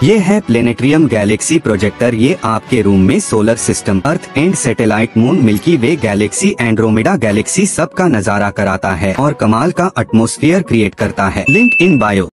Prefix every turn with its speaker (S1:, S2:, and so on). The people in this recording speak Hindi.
S1: ये है प्लेनेटरियम गैलेक्सी प्रोजेक्टर। ये आपके रूम में solar system, earth and satellite, moon, milky way galaxy, Andromeda galaxy सब का नजारा कराता है और कमाल का एटमॉस्फेयर क्रिएट करता है। Link in bio.